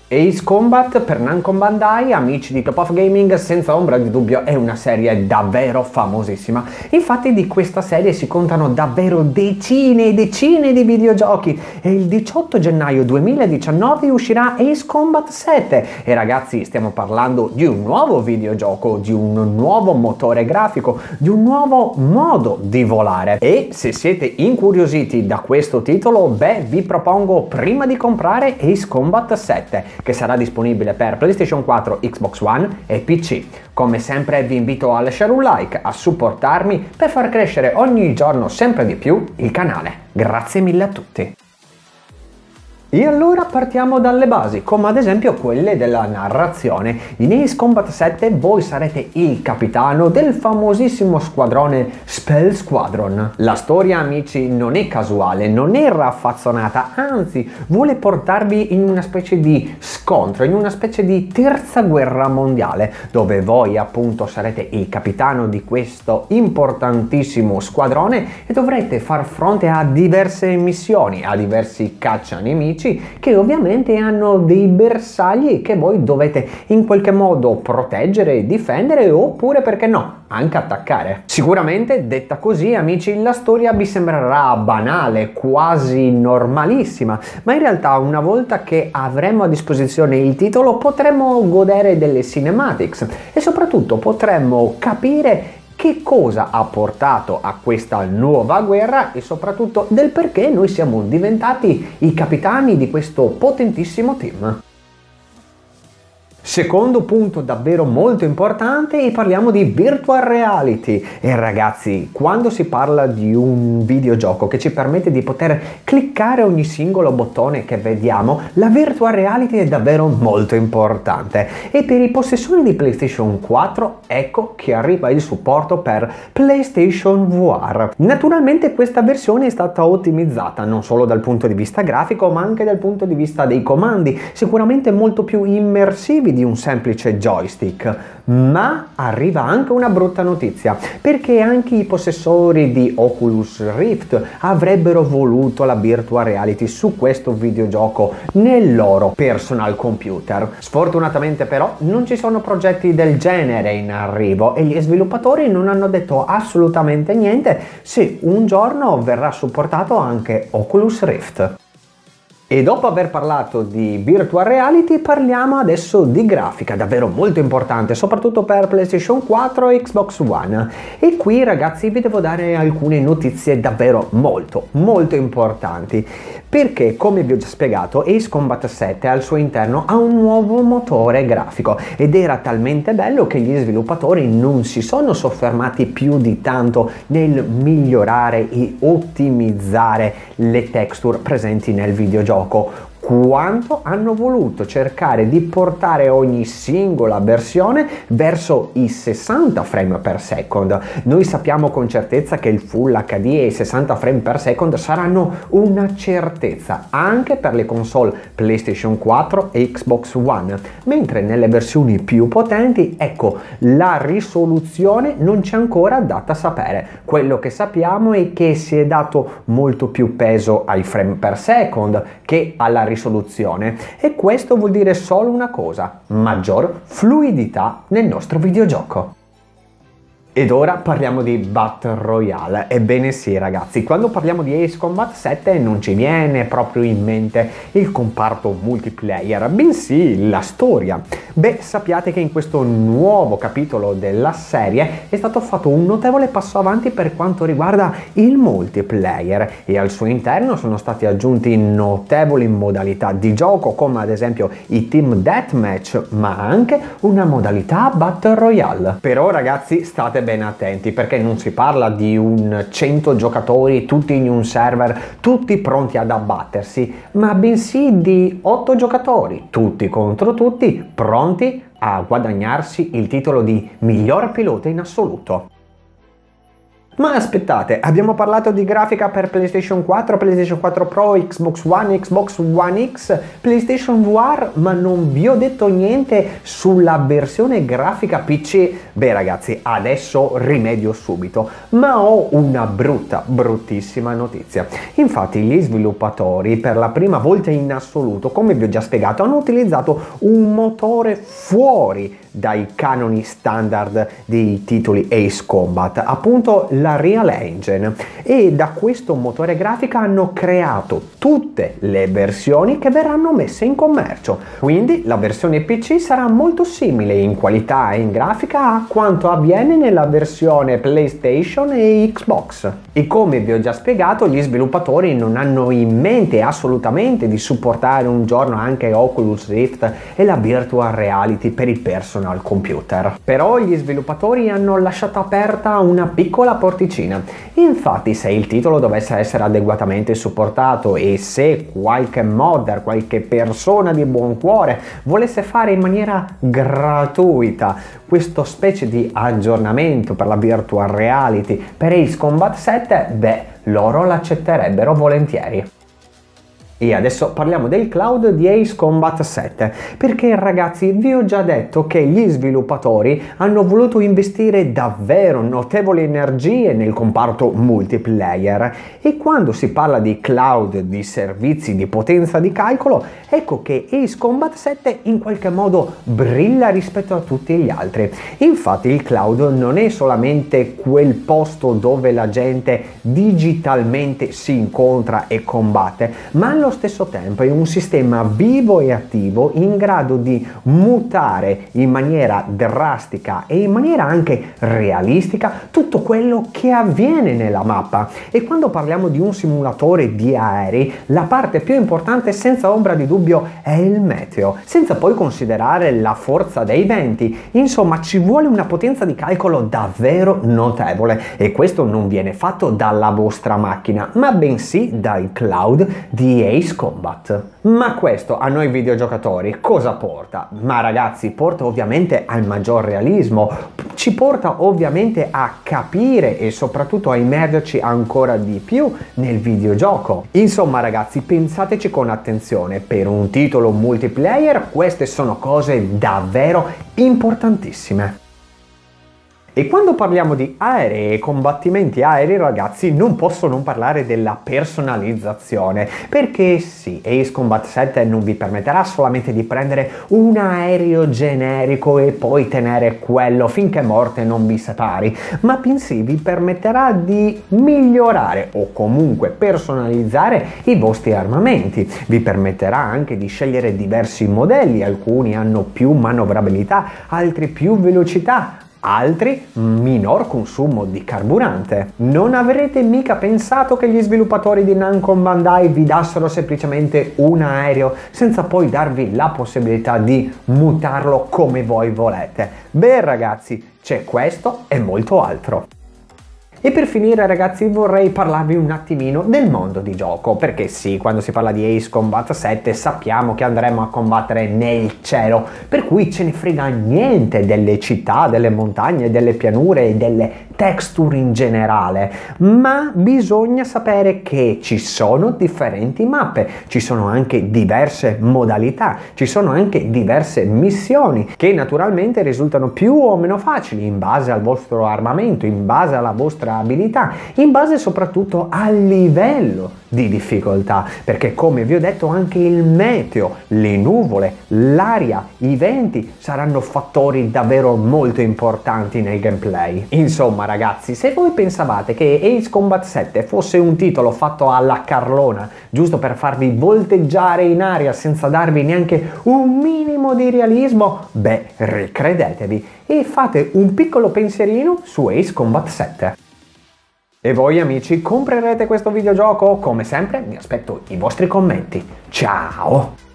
Ace Combat per Namco Bandai, amici di Top of Gaming, senza ombra di dubbio è una serie davvero famosissima. Infatti di questa serie si contano davvero decine e decine di videogiochi e il 18 gennaio 2019 uscirà Ace Combat 7 e ragazzi stiamo parlando di un nuovo videogioco, di un nuovo motore grafico, di un nuovo modo di volare. E se siete incuriositi da questo titolo, beh, vi propongo prima di comprare Ace Combat 7 che sarà disponibile per PlayStation 4, Xbox One e PC. Come sempre vi invito a lasciare un like, a supportarmi per far crescere ogni giorno sempre di più il canale. Grazie mille a tutti! E allora partiamo dalle basi, come ad esempio quelle della narrazione. In Ace Combat 7 voi sarete il capitano del famosissimo squadrone Spell Squadron. La storia, amici, non è casuale, non è raffazzonata, anzi vuole portarvi in una specie di scontro, in una specie di terza guerra mondiale, dove voi appunto sarete il capitano di questo importantissimo squadrone e dovrete far fronte a diverse missioni, a diversi caccia nemici che ovviamente hanno dei bersagli che voi dovete in qualche modo proteggere, difendere oppure, perché no, anche attaccare. Sicuramente detta così, amici, la storia vi sembrerà banale, quasi normalissima, ma in realtà una volta che avremo a disposizione il titolo potremo godere delle cinematics e soprattutto potremmo capire che cosa ha portato a questa nuova guerra e soprattutto del perché noi siamo diventati i capitani di questo potentissimo team. Secondo punto davvero molto importante e parliamo di virtual reality e ragazzi, quando si parla di un videogioco che ci permette di poter cliccare ogni singolo bottone che vediamo, la virtual reality è davvero molto importante e per i possessori di PlayStation 4 ecco che arriva il supporto per PlayStation VR. Naturalmente questa versione è stata ottimizzata non solo dal punto di vista grafico ma anche dal punto di vista dei comandi, sicuramente molto più immersivi di un semplice joystick, ma arriva anche una brutta notizia perché anche i possessori di Oculus Rift avrebbero voluto la virtual reality su questo videogioco nel loro personal computer. Sfortunatamente però non ci sono progetti del genere in arrivo e gli sviluppatori non hanno detto assolutamente niente se un giorno verrà supportato anche Oculus Rift. E dopo aver parlato di virtual reality parliamo adesso di grafica, davvero molto importante, soprattutto per PlayStation 4 e Xbox One. E qui ragazzi vi devo dare alcune notizie davvero molto importanti, perché come vi ho già spiegato Ace Combat 7 al suo interno ha un nuovo motore grafico ed era talmente bello che gli sviluppatori non si sono soffermati più di tanto nel migliorare e ottimizzare le texture presenti nel videogioco, quanto hanno voluto cercare di portare ogni singola versione verso i 60 frame per second. Noi sappiamo con certezza che il Full HD e i 60 frame per second saranno una certezza anche per le console PlayStation 4 e Xbox One, mentre nelle versioni più potenti, ecco, la risoluzione non c'è ancora data a sapere. Quello che sappiamo è che si è dato molto più peso ai frame per second che alla risoluzione e questo vuol dire solo una cosa: maggior fluidità nel nostro videogioco. Ed ora parliamo di Battle Royale. Ebbene sì ragazzi, quando parliamo di Ace Combat 7 non ci viene proprio in mente il comparto multiplayer, bensì la storia. Beh, sappiate che in questo nuovo capitolo della serie è stato fatto un notevole passo avanti per quanto riguarda il multiplayer e al suo interno sono stati aggiunti notevoli modalità di gioco come ad esempio i Team Deathmatch, ma anche una modalità Battle Royale. Però ragazzi state ben attenti perché non si parla di un 100 giocatori tutti in un server tutti pronti ad abbattersi, ma bensì di 8 giocatori tutti contro tutti pronti a guadagnarsi il titolo di miglior pilota in assoluto. Ma aspettate, abbiamo parlato di grafica per PlayStation 4, PlayStation 4 Pro, Xbox One, Xbox One X, PlayStation VR, ma non vi ho detto niente sulla versione grafica PC. Beh ragazzi, adesso rimedio subito, ma ho una bruttissima notizia. Infatti gli sviluppatori per la prima volta in assoluto, come vi ho già spiegato, hanno utilizzato un motore fuori dai canoni standard dei titoli Ace Combat, appunto la Real Engine, e da questo motore grafico hanno creato tutte le versioni che verranno messe in commercio. Quindi la versione PC sarà molto simile in qualità e in grafica a quanto avviene nella versione PlayStation e Xbox. E come vi ho già spiegato, gli sviluppatori non hanno in mente assolutamente di supportare un giorno anche Oculus Rift e la Virtual Reality per il personal computer. Però gli sviluppatori hanno lasciato aperta una piccola porticina. Infatti, se il titolo dovesse essere adeguatamente supportato e se qualche modder, qualche persona di buon cuore volesse fare in maniera gratuita questo specie di aggiornamento per la Virtual Reality per Ace Combat 7, beh, loro l'accetterebbero volentieri. E adesso parliamo del cloud di Ace Combat 7, perché ragazzi vi ho già detto che gli sviluppatori hanno voluto investire davvero notevoli energie nel comparto multiplayer, e quando si parla di cloud, di servizi di potenza di calcolo, ecco che Ace Combat 7 in qualche modo brilla rispetto a tutti gli altri. Infatti il cloud non è solamente quel posto dove la gente digitalmente si incontra e combatte, ma allo stesso tempo è un sistema vivo e attivo in grado di mutare in maniera drastica e in maniera anche realistica tutto quello che avviene nella mappa. E quando parliamo di un simulatore di aerei, la parte più importante senza ombra di dubbio è il meteo, senza poi considerare la forza dei venti. Insomma, ci vuole una potenza di calcolo davvero notevole, e questo non viene fatto dalla vostra macchina, ma bensì dal cloud di Ace Combat. Ma questo a noi videogiocatori cosa porta? Ma ragazzi, porta ovviamente al maggior realismo, ci porta ovviamente a capire e soprattutto a immergerci ancora di più nel videogioco. Insomma ragazzi, pensateci con attenzione, per un titolo multiplayer queste sono cose davvero importantissime. E quando parliamo di aerei e combattimenti aerei, ragazzi, non posso non parlare della personalizzazione, perché sì, Ace Combat 7 non vi permetterà solamente di prendere un aereo generico e poi tenere quello finché morte non vi separi, ma bensì vi permetterà di migliorare o comunque personalizzare i vostri armamenti. Vi permetterà anche di scegliere diversi modelli, alcuni hanno più manovrabilità, altri più velocità, altri minor consumo di carburante. Non avrete mica pensato che gli sviluppatori di Namco Bandai vi dassero semplicemente un aereo senza poi darvi la possibilità di mutarlo come voi volete. Beh ragazzi, c'è questo e molto altro. E per finire ragazzi vorrei parlarvi un attimino del mondo di gioco, perché sì, quando si parla di Ace Combat 7 sappiamo che andremo a combattere nel cielo, per cui ce ne frega niente delle città, delle montagne, delle pianure e delle texture in generale, ma bisogna sapere che ci sono differenti mappe, ci sono anche diverse modalità, ci sono anche diverse missioni che naturalmente risultano più o meno facili in base al vostro armamento, in base alla vostra abilità, in base soprattutto al livello di difficoltà, perché come vi ho detto anche il meteo, le nuvole, l'aria, i venti saranno fattori davvero molto importanti nel gameplay. Insomma ragazzi, se voi pensavate che Ace Combat 7 fosse un titolo fatto alla carlona, giusto per farvi volteggiare in aria senza darvi neanche un minimo di realismo, beh, ricredetevi e fate un piccolo pensierino su Ace Combat 7. E voi amici, comprerete questo videogioco? Come sempre mi aspetto i vostri commenti. Ciao!